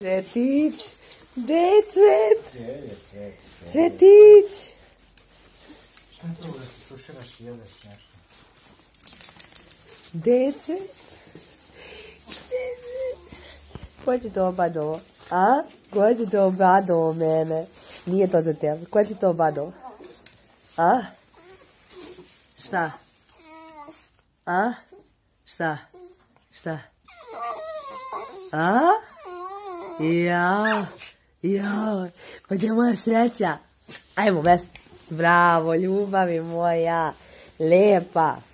Cvetić, gde je cvet? Cvetić. Šta je to da se suširaš i jedeš nešto? Gde je cvet? Ko će to obadovo? A? Ko će to obadovo mene? Nije to za tebe. Ko će to obadovo? A? Šta? A? Šta? Šta? A? Ja. Pa gdje je moja sreća? Ajmo, bravo, ljubavi moja. Lepa.